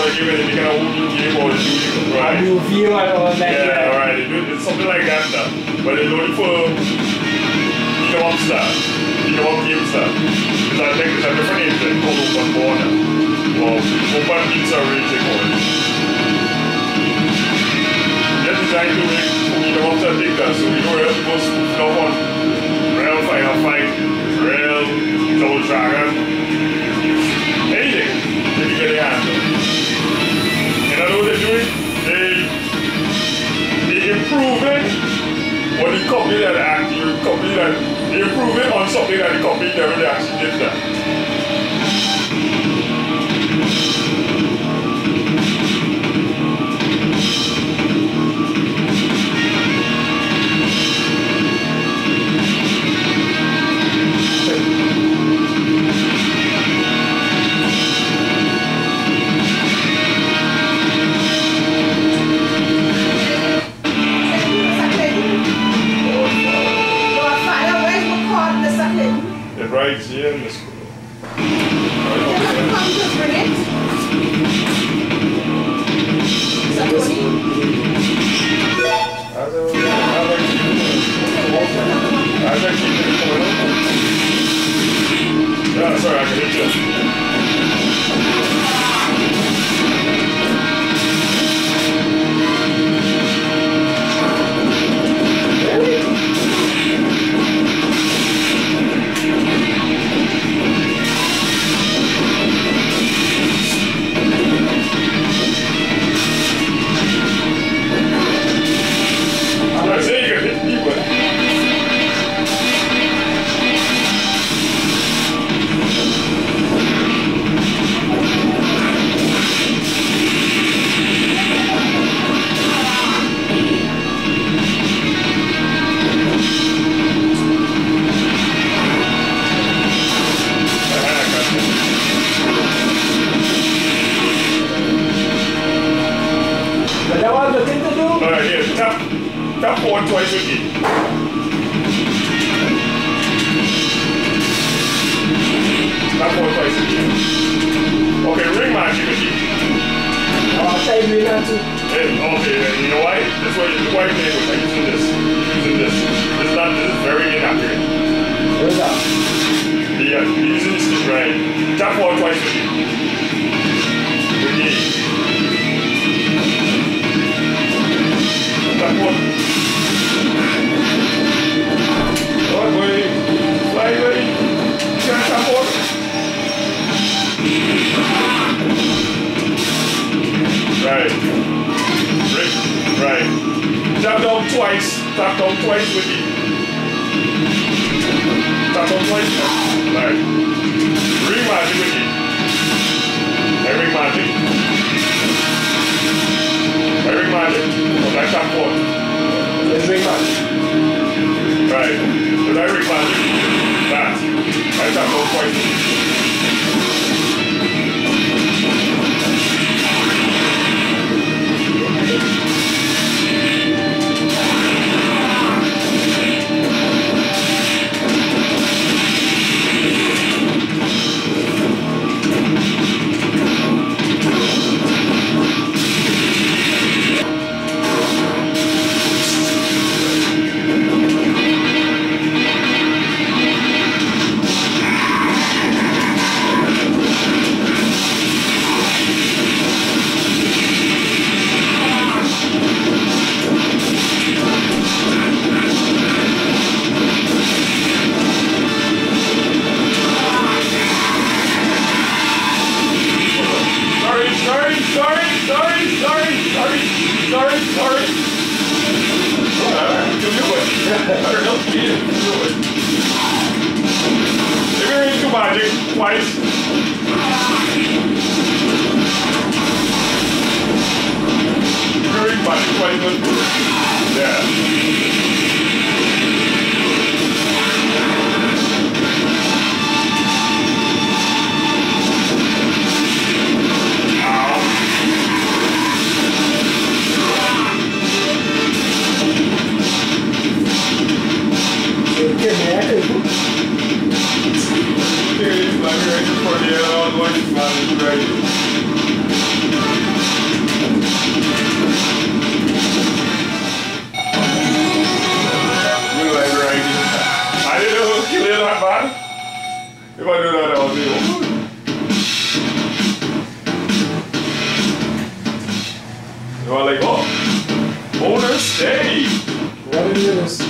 want to give it any kind of game or right? You feel and all that. Yeah, right. It's something like that now. But they're looking for beat-em-up stuff. Beat-em-up game stuff. Because I think there's a different name than called OpenBor now. Well, Open Beats are really big one. They're designed to make beat-em-up stuff big that, so we know where to go spoof up on real final fight, real double dragon. Anything that you get your hands on. And I know what they're doing. They improving on the company that they improving on something that the company never actually did that. Right here in this school. Yeah, sorry, I can hit you. Tap forward twice with me. Tap forward twice with me. Okay, ring magic with me. I'll say ring that too. Okay, you know why? That's why the white man was like using this. This is very inaccurate. Where's that? Yeah, using this right. Tap forward twice with me. With me. Tap forward. Fly away. Can't tap forward. Right. Right. Tap down twice. Tap down twice with it. Tap down twice. Right. Ring magic with it. Ring magic. Ring magic. Oh, that's tap forward. Let's ring magic. Right. Did I ring magic? That. I tap down twice. Twice. Very much twice. Yeah. If I do that, I'll be over. So I'm like, oh, bonus stay. What it is?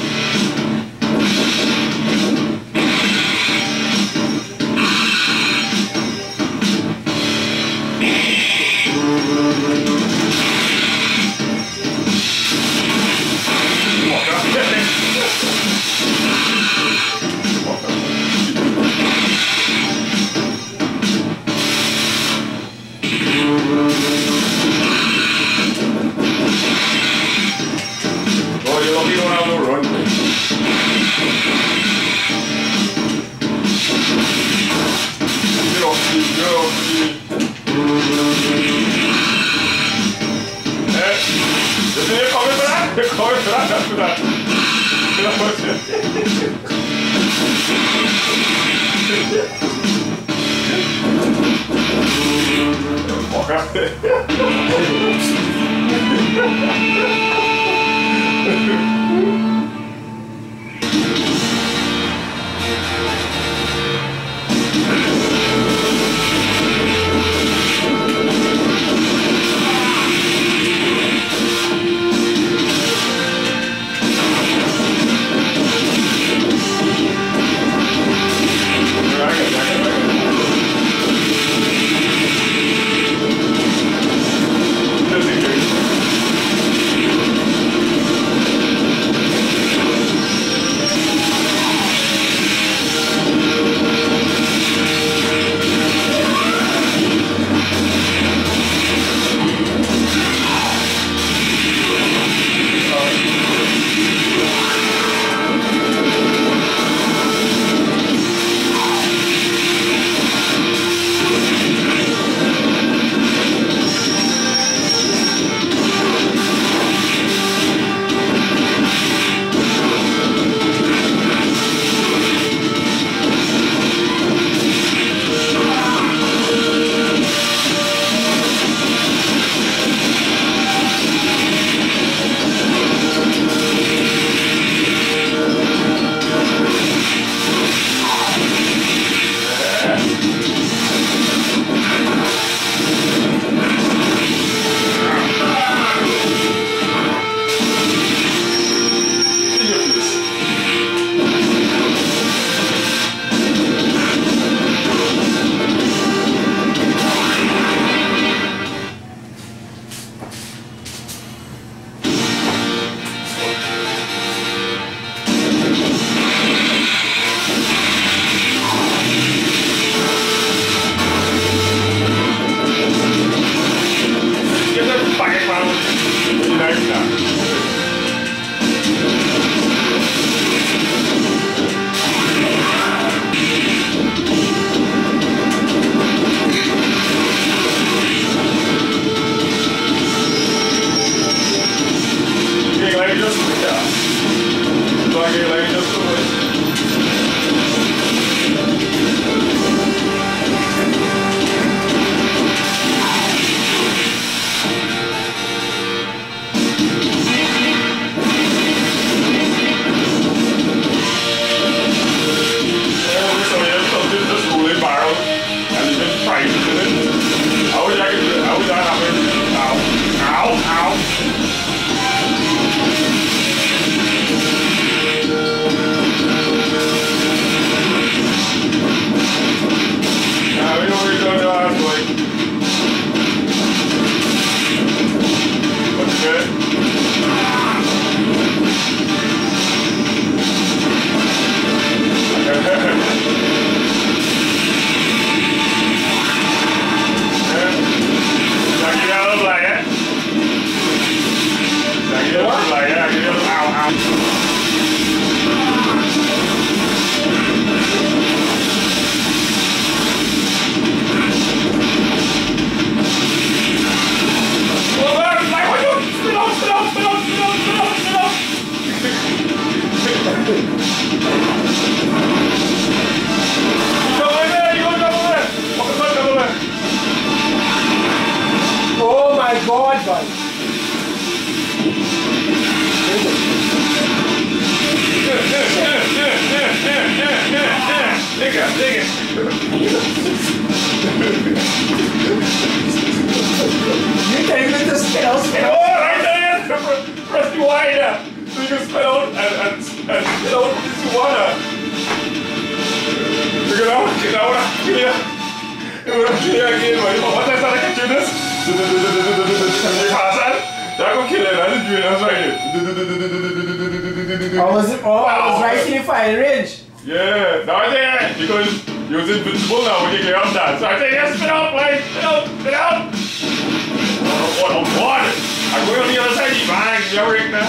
dig it. You can even just spin out. Oh, right there. Press the wider. So you can spin out and spin out this water. Look at that. Clear. You want to clear again. What is that? I can do this. You pass that? That will kill it. That's the drain. That's right. I was right in the fire range. Yeah, now I think because you was invincible now when you get up that. So I think yes, spin out, like, spin out. Oh, what? I'm going on the other side, you bang, you're right now.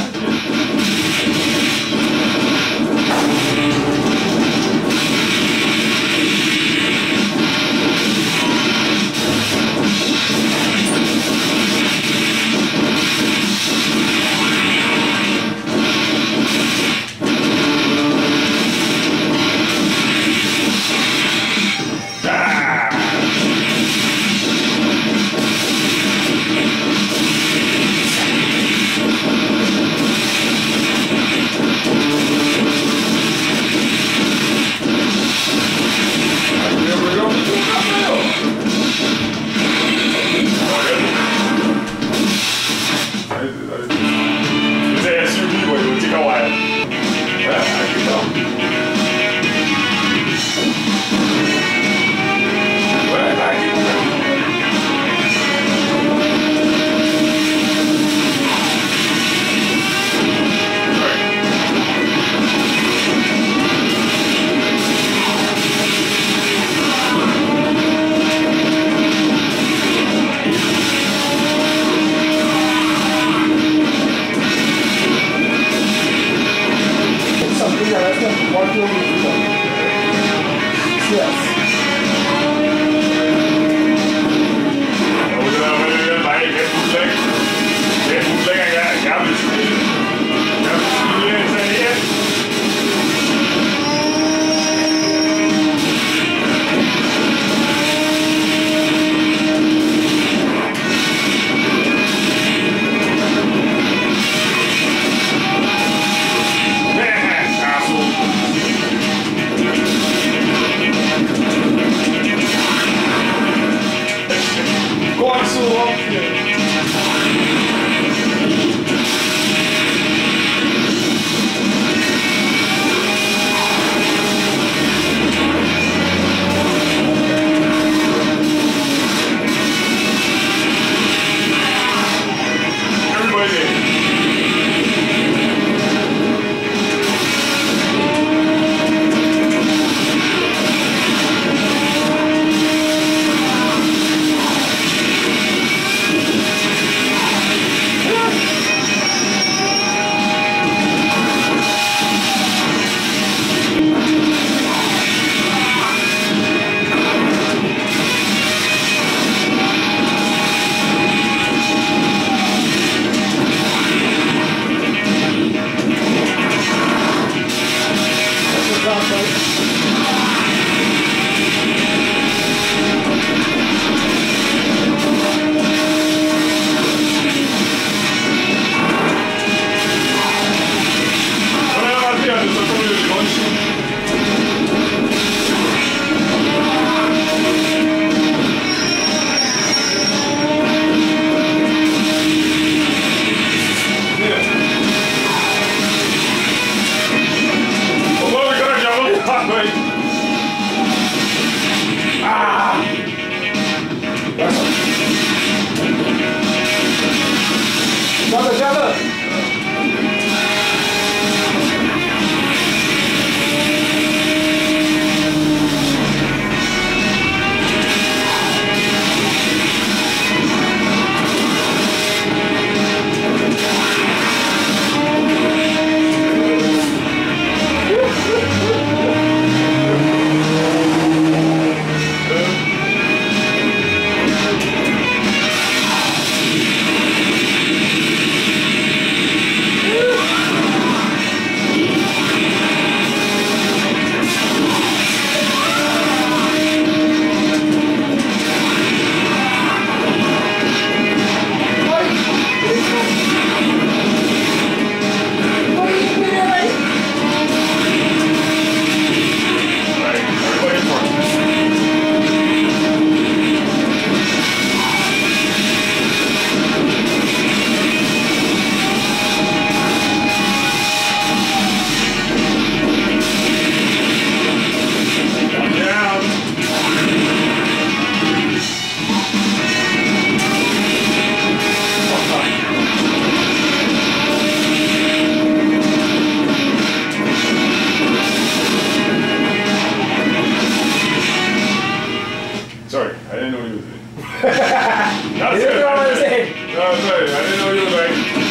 didn't know you was there. That's You it. know what I'm saying? That's right. I didn't know you was right.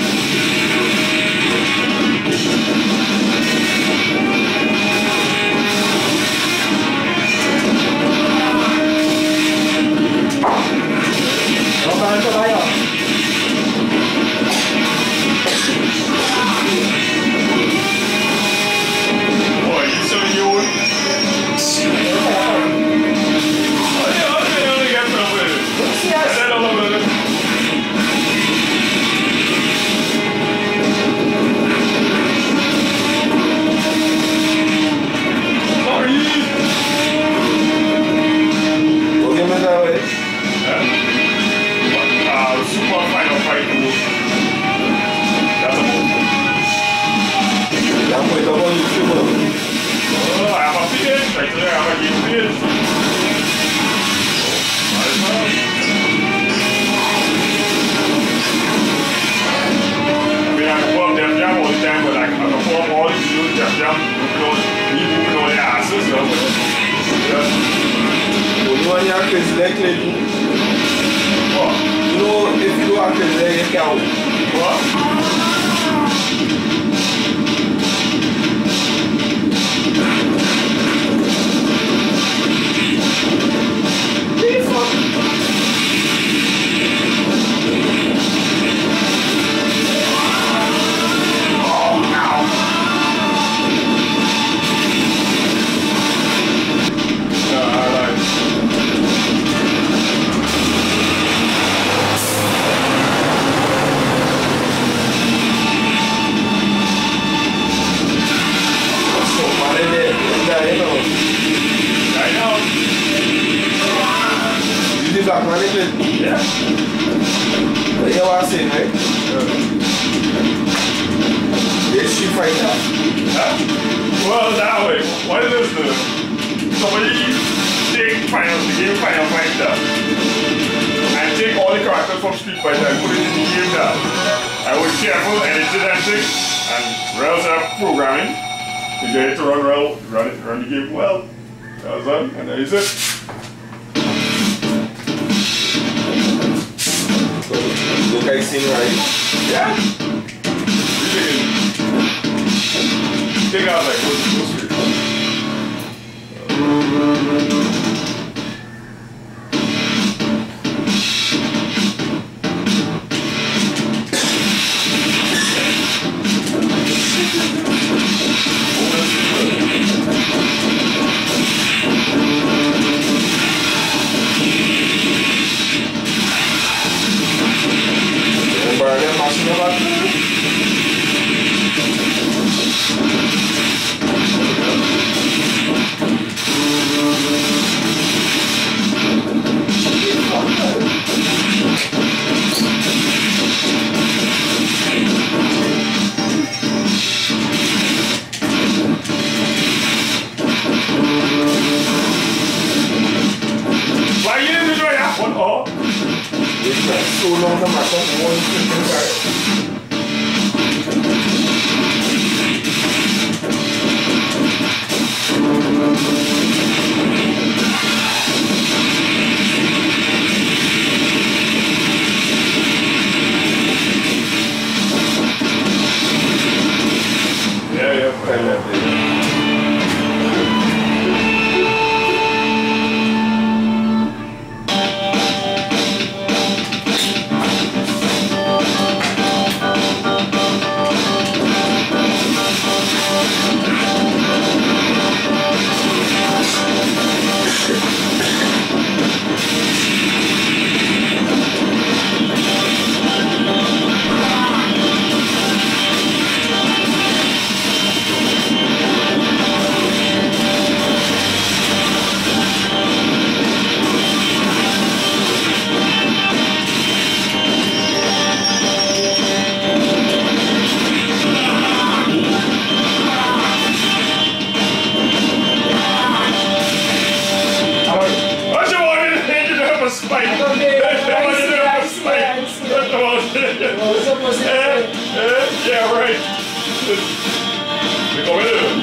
Yeah, right. Go in.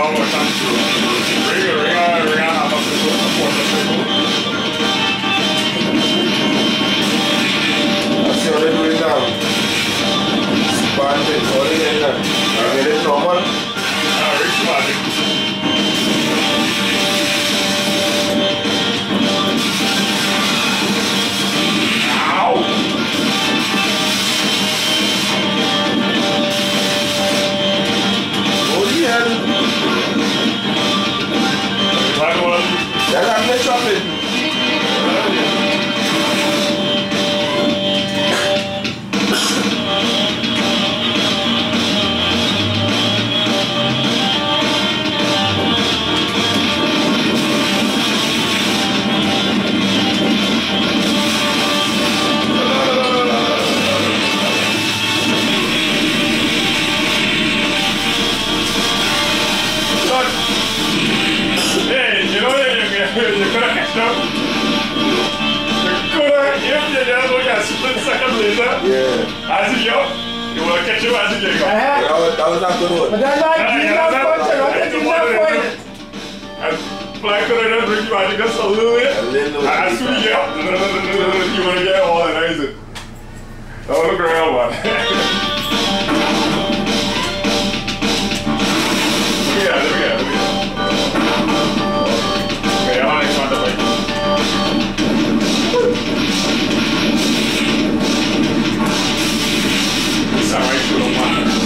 more time to ring half of the quarter circle. That's the only doing now. Span it, only in that. I get it normal. Rich magic. That's not the chocolate. Yeah. As you go, you want to catch him as you go. That was not good one. But that's not and Black could bring you out just a little bit. As soon as you get you want to get all that, is it? Oh, look around, man. Let me get. Okay, I'm next one to play. It's alright, you don't want it.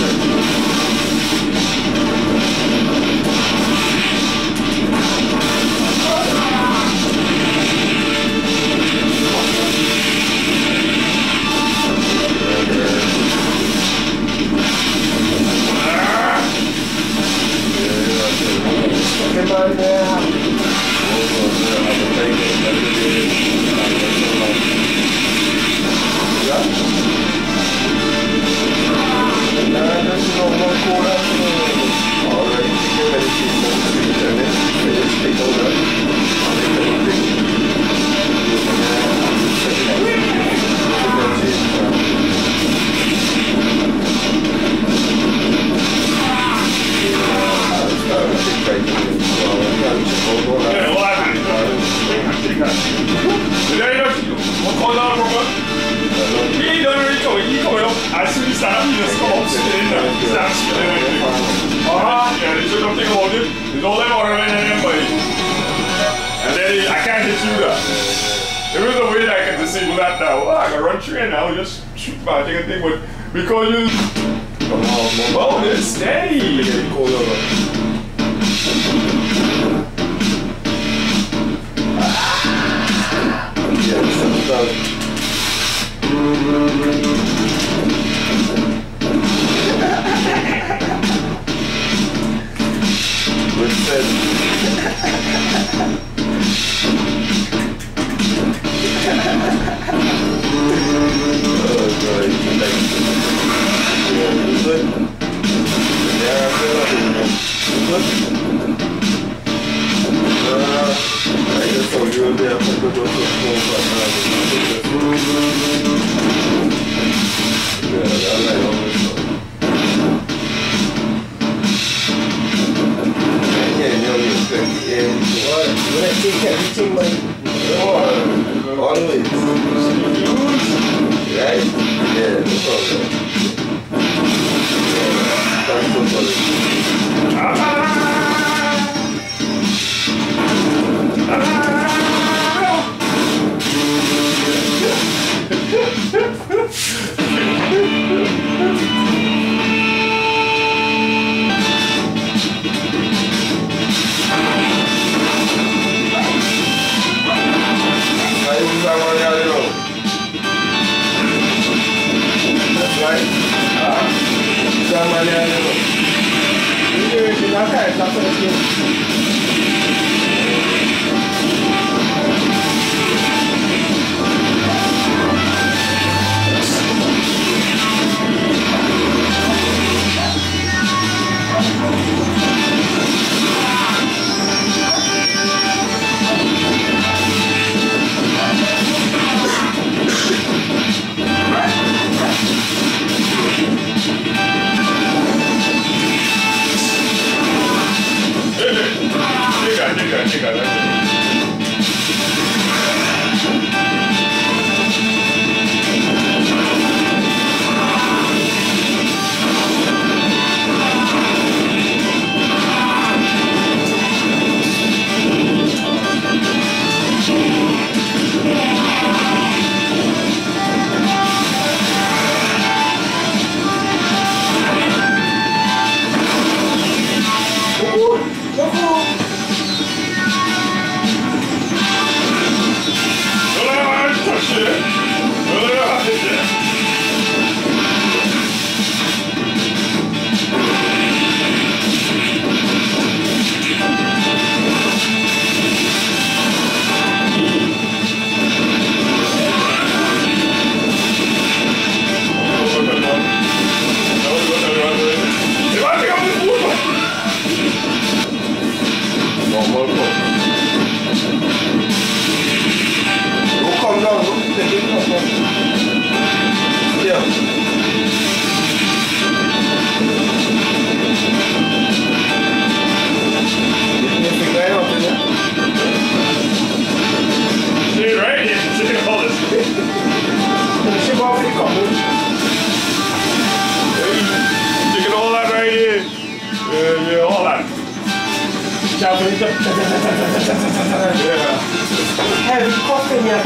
Because you oh, it's steady.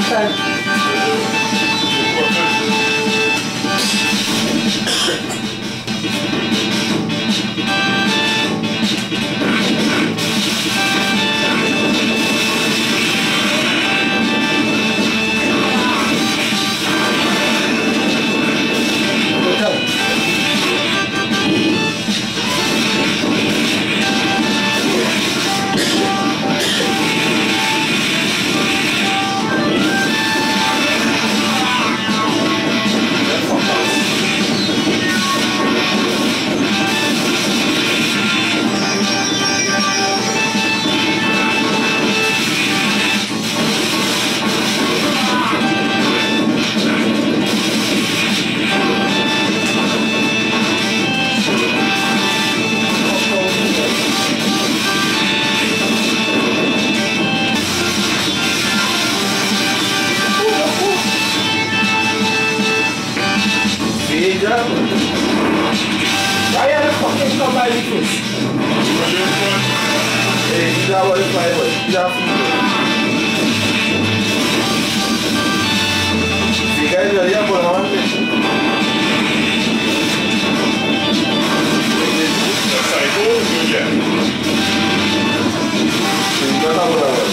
time. Why are the fucking come by the first? Hey, you got what it's like, what? You got food. You guys are here for one thing. That's like, oh, yeah. You don't have what I want.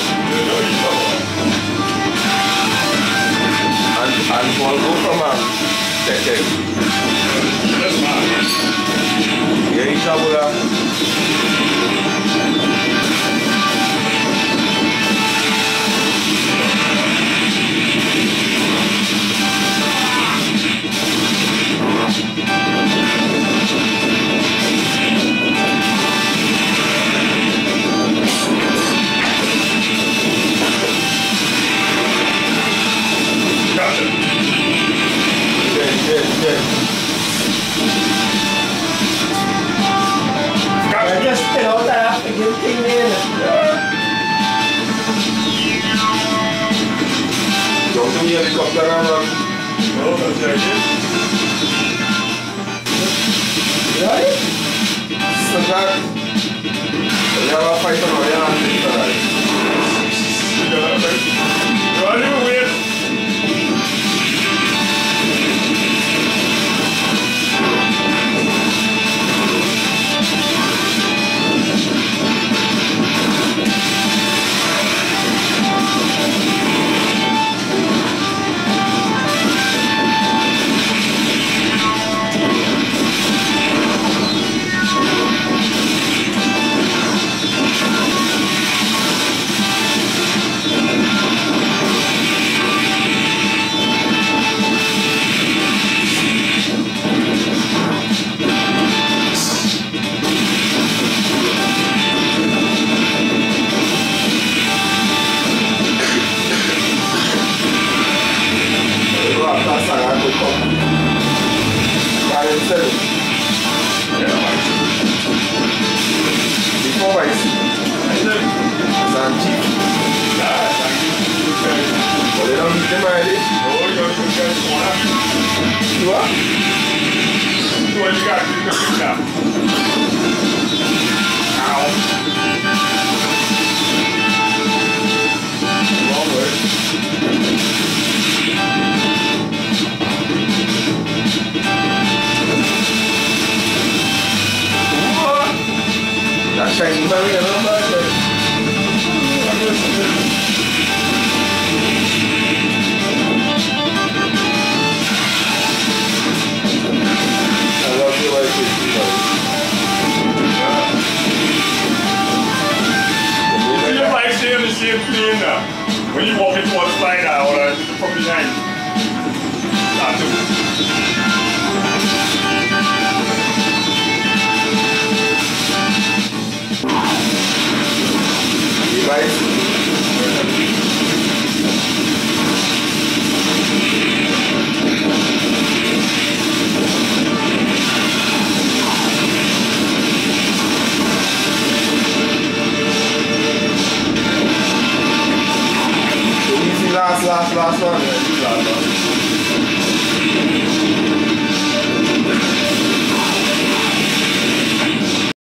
And we'll go from check. That's fine. Yeah, you travel that. Gotcha. Yeah. I just spit out that fucking thing in. Don't do me helicopter and run. No, that's the idea. Right? So that we have a fight on our hands. You got that right? You want to wait? Before I see, Sanji, but they don't need them already. You are? What you got? Ow. Wrong word. That shiny berry, I don't like it. I love the way it is. You just like seeing the same thing now. When you walk into a slider or from behind. Not too. Device. Last one. Last one.